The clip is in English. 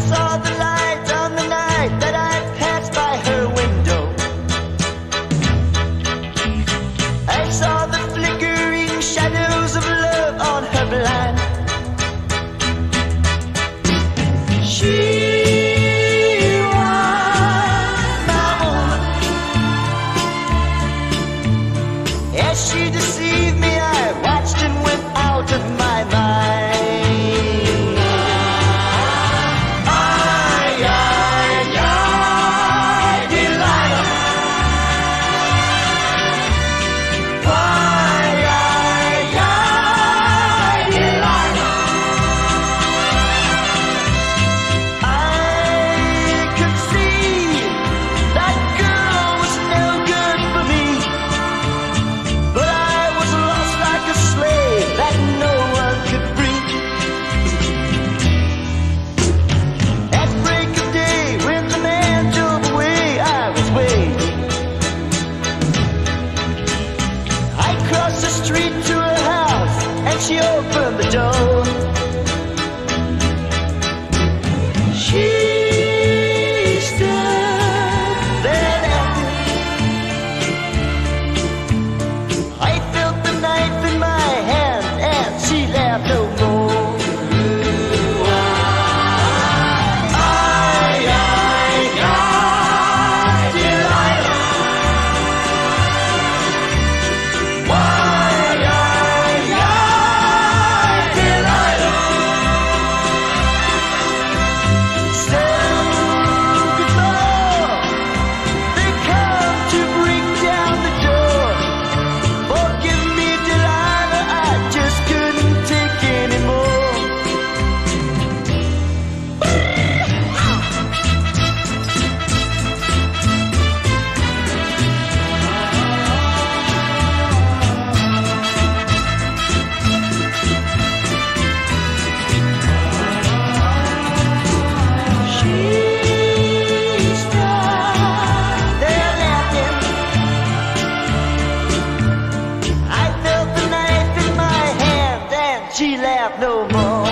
saw the light on the night that I passed by her window. I saw the flickering shadows of love on her blind. She was my woman. As she deceived me, I watched and went out of my mind. She opened the door. She stood there laughing. I felt the knife in my hand and she laughed no more. She laughed no more.